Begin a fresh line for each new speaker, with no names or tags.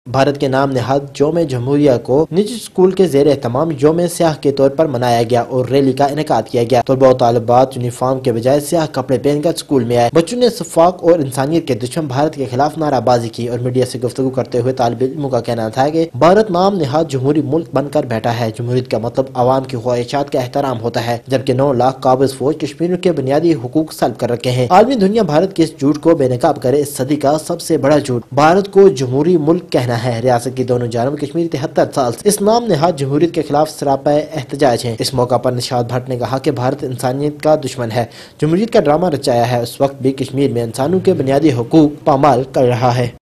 भारत के नाम नेहाद यौम जमहूरिया को निजी स्कूल के जेर एहतमाम यौम स्याह के तौर पर मनाया गया और रैली का इनेकाद किया गया। तलबा और तालिबात यूनिफॉर्म के बजाय स्याह कपड़े पहनकर स्कूल में आए। बच्चों ने सफाक और इंसानियत के दुश्मन भारत के खिलाफ नाराबाजी की और मीडिया से गुफ्तगू करते हुए तालिब इल्मों का कहना था कि भारत नाम नेहाद जमहूरी मुल्क बनकर बैठा है। जमहूरियत का मतलब आवाम की ख्वाहिशात का एहतराम होता है, जबकि 9 लाख काबिज फौज कश्मीर के बुनियादी हुकूक सल्ब कर रखे हैं। आलमी दुनिया भारत के इस झूठ को बेनकाब करे। इस सदी का सबसे बड़ा झूठ भारत को जमहूरी मुल्क कहना है। रियासत की दोनों जानब कश्मीर 73 साल से इस नाम नेहाद जमहूरियत के खिलाफ सरापा एहतजाज है। इस मौका पर निशात भट्ट ने कहा कि भारत इंसानियत का दुश्मन है, जमहूरियत का ड्रामा रचाया है। उस वक्त भी कश्मीर में इंसानों के बुनियादी हुकूक पामाल कर रहा है।